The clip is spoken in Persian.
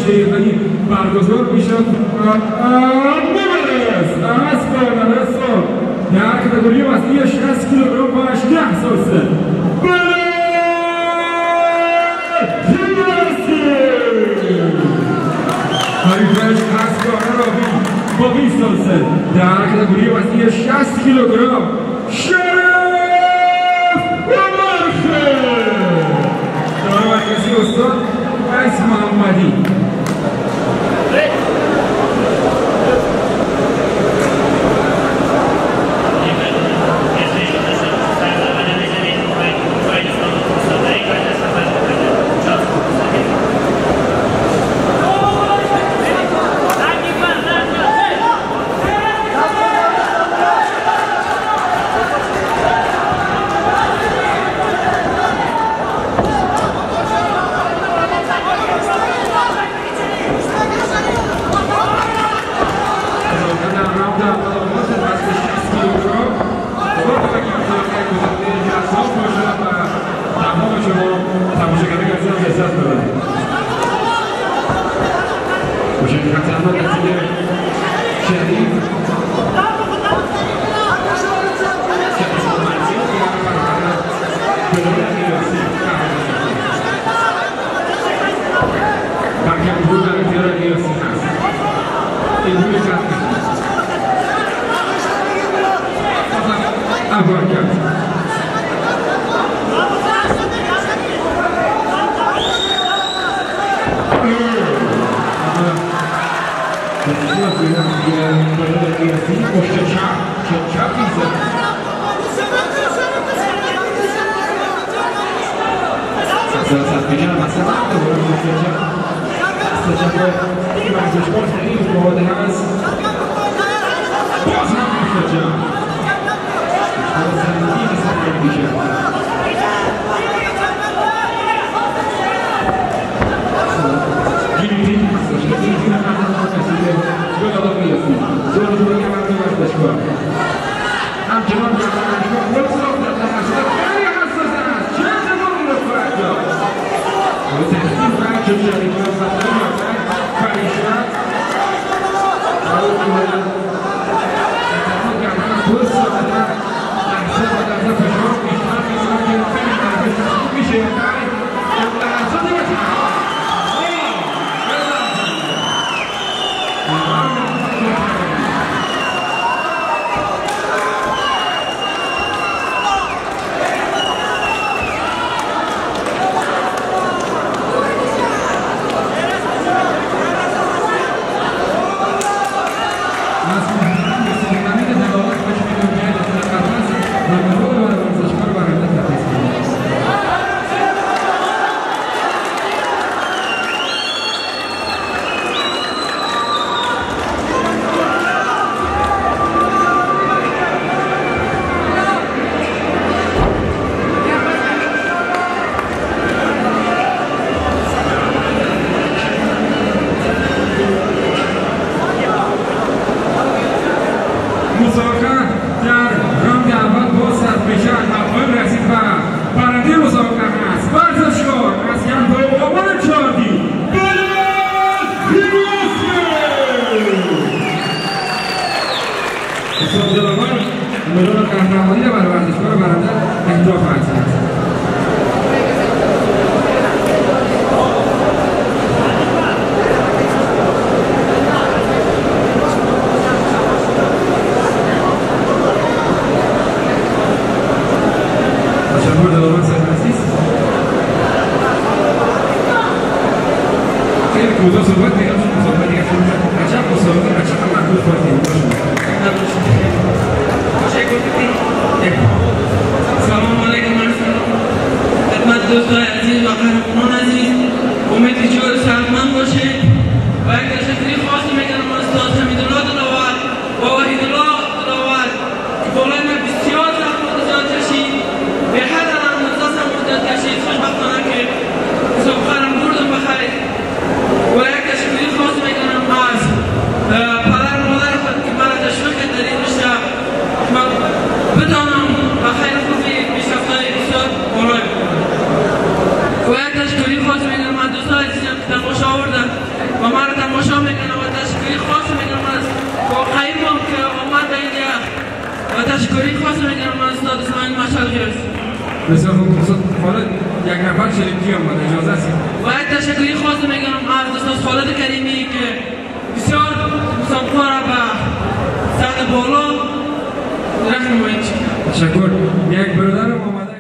شیخانی برگزار میشد. مبارز از کانالستان در کاتگوری وزنی 60 کیلوگرم با 18 سال سن حریفش از کانالاوی با 20 سال سن در کاتگوری وزنی 60 کیلوگرم شریف عمرخیل. دار مرکزی استاد قیس محمدی. و یک تشکری خاص میگم از دوستان عزیزم که تماشا آوردن و ما را تماشا میکنم و تشکری خاص میگم از واقعیمم که آمد به اینجا و تشکری خاص میگم از استاد اسماعیل مشعل غیاسی. بسیار خوب. خالد یک نفر شریف کی آمد اجازه است؟ و یک تشکری خاص میگم از استاد خالد کریمی که بسیار مسابقه را به سطح بالا رهنمایی کرد. تشکر. یک برادرم آمده